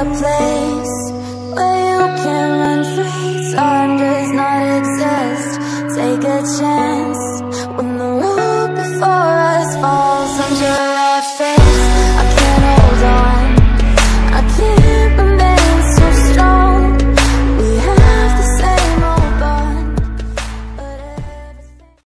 a place where you can run free. Time does not exist. Take a chance.